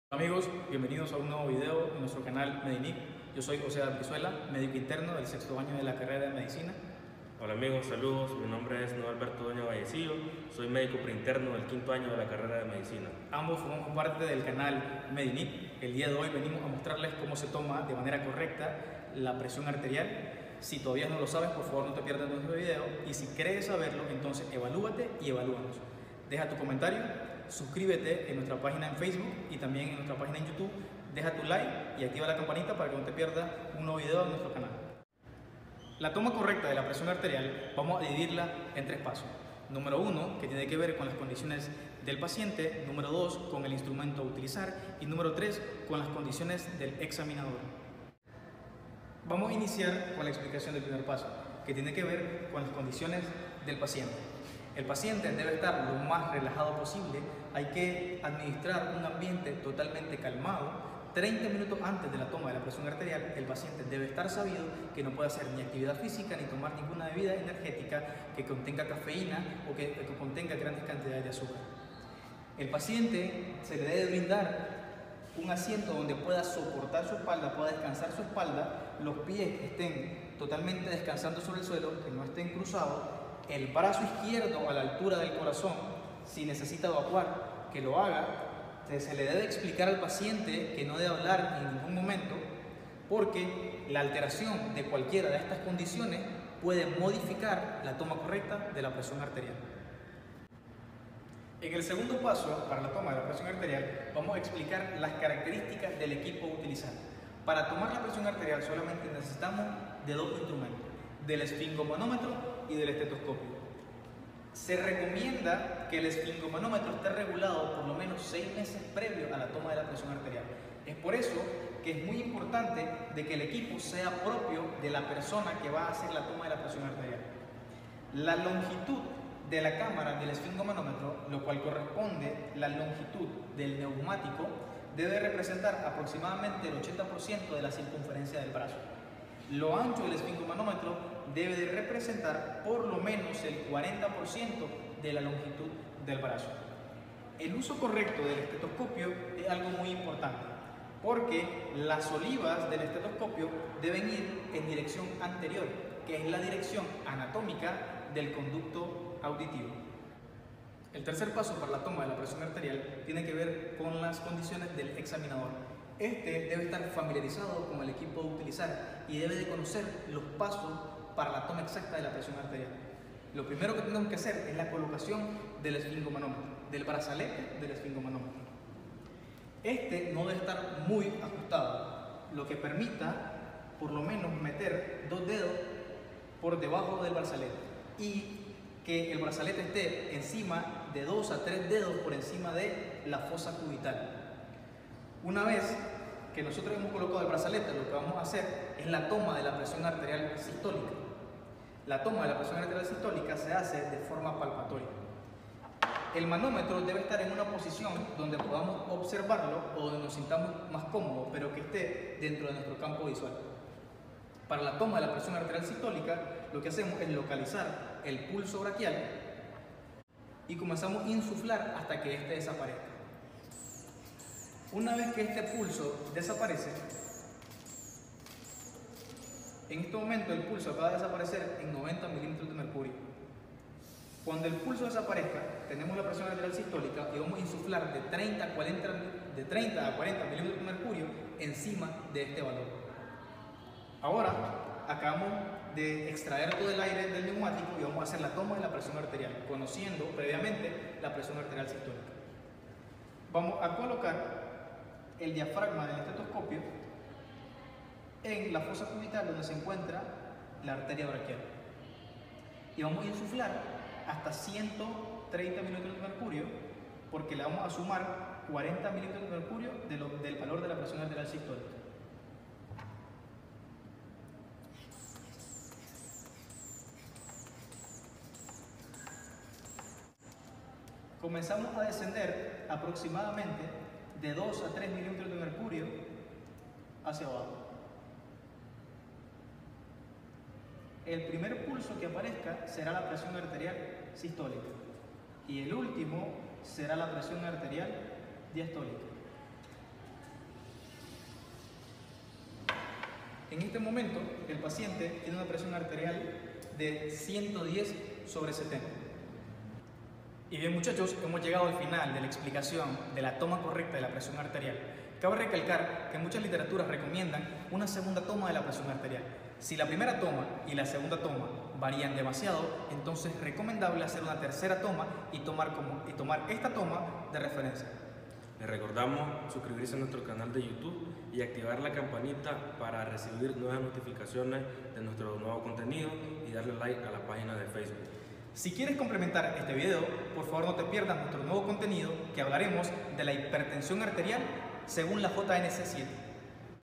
Amigos, bienvenidos a un nuevo video en nuestro canal Medinic. Yo soy José Brizuela, médico interno del sexto año de la carrera de Medicina. Hola amigos, saludos. Mi nombre es Noel Alberto Doña Vallecillo. Soy médico preinterno del quinto año de la carrera de Medicina. Ambos formamos parte del canal Medinic. El día de hoy venimos a mostrarles cómo se toma de manera correcta la presión arterial. Si todavía no lo sabes, por favor no te pierdas nuestro video. Y si crees saberlo, entonces evalúate y evalúanos. Deja tu comentario, suscríbete en nuestra página en Facebook y también en nuestra página en YouTube. Deja tu like y activa la campanita para que no te pierdas un nuevo video en nuestro canal. La toma correcta de la presión arterial vamos a dividirla en tres pasos. Número 1, que tiene que ver con las condiciones del paciente. Número 2, con el instrumento a utilizar. Y número 3, con las condiciones del examinador. Vamos a iniciar con la explicación del primer paso, que tiene que ver con las condiciones del paciente. El paciente debe estar lo más relajado posible. Hay que administrar un ambiente totalmente calmado. 30 minutos antes de la toma de la presión arterial, el paciente debe estar sabido que no puede hacer ni actividad física ni tomar ninguna bebida energética que contenga cafeína o que contenga grandes cantidades de azúcar. El paciente se le debe brindar un asiento donde pueda soportar su espalda, pueda descansar su espalda, los pies estén totalmente descansando sobre el suelo, que no estén cruzados, el brazo izquierdo a la altura del corazón. Si necesita evacuar, que lo haga. Se le debe explicar al paciente que no debe hablar en ningún momento, porque la alteración de cualquiera de estas condiciones puede modificar la toma correcta de la presión arterial. En el segundo paso, para la toma de la presión arterial, vamos a explicar las características del equipo a utilizar. Para tomar la presión arterial solamente necesitamos de dos instrumentos, del esfingomanómetro y del estetoscopio. Se recomienda que el esfingomanómetro esté regulado por lo menos 6 meses previo a la toma de la presión arterial. Es por eso que es muy importante de que el equipo sea propio de la persona que va a hacer la toma de la presión arterial. La longitud de la cámara del esfingomanómetro, lo cual corresponde a la longitud del neumático, debe representar aproximadamente el 80% de la circunferencia del brazo. Lo ancho del esfingomanómetro debe de representar por lo menos el 40% de la longitud del brazo. El uso correcto del estetoscopio es algo muy importante, porque las olivas del estetoscopio deben ir en dirección anterior, que es la dirección anatómica del conducto auditivo. El tercer paso para la toma de la presión arterial tiene que ver con las condiciones del examinador. Este debe estar familiarizado con el equipo a utilizar y debe de conocer los pasos para la toma exacta de la presión arterial. Lo primero que tenemos que hacer es la colocación del esfingomanómetro, del brazalete del esfingomanómetro. Este no debe estar muy ajustado, lo que permita por lo menos meter 2 dedos por debajo del brazalete y que el brazalete esté encima de 2 a 3 dedos por encima de la fosa cubital. Una vez que nosotros hemos colocado el brazalete, lo que vamos a hacer es la toma de la presión arterial sistólica. La toma de la presión arterial sistólica se hace de forma palpatoria. El manómetro debe estar en una posición donde podamos observarlo o donde nos sintamos más cómodos, pero que esté dentro de nuestro campo visual. Para la toma de la presión arterial sistólica, lo que hacemos es localizar el pulso braquial y comenzamos a insuflar hasta que este desaparezca. Una vez que este pulso desaparece, en este momento el pulso acaba de desaparecer en 90 milímetros de mercurio. Cuando el pulso desaparezca, tenemos la presión arterial sistólica y vamos a insuflar de 30 a 40 milímetros de mercurio encima de este valor. Ahora, acabamos de extraer todo el aire del neumático y vamos a hacer la toma de la presión arterial, conociendo previamente la presión arterial sistólica. Vamos a colocar el diafragma del estetoscopio en la fosa cubital donde se encuentra la arteria braquial y vamos a insuflar hasta 130 milímetros de mercurio, porque le vamos a sumar 40 milímetros de mercurio del valor de la presión arterial sistólica. Comenzamos a descender aproximadamente de 2 a 3 milímetros de mercurio hacia abajo. El primer pulso que aparezca será la presión arterial sistólica y el último será la presión arterial diastólica. En este momento, el paciente tiene una presión arterial de 110/70. Y bien, muchachos, hemos llegado al final de la explicación de la toma correcta de la presión arterial. Cabe recalcar que muchas literaturas recomiendan una segunda toma de la presión arterial. Si la primera toma y la segunda toma varían demasiado, entonces es recomendable hacer una tercera toma y tomar esta toma de referencia. Les recordamos suscribirse a nuestro canal de YouTube y activar la campanita para recibir nuevas notificaciones de nuestro nuevo contenido y darle like a la página de Facebook. Si quieres complementar este video, por favor no te pierdas nuestro nuevo contenido que hablaremos de la hipertensión arterial según la JNC7.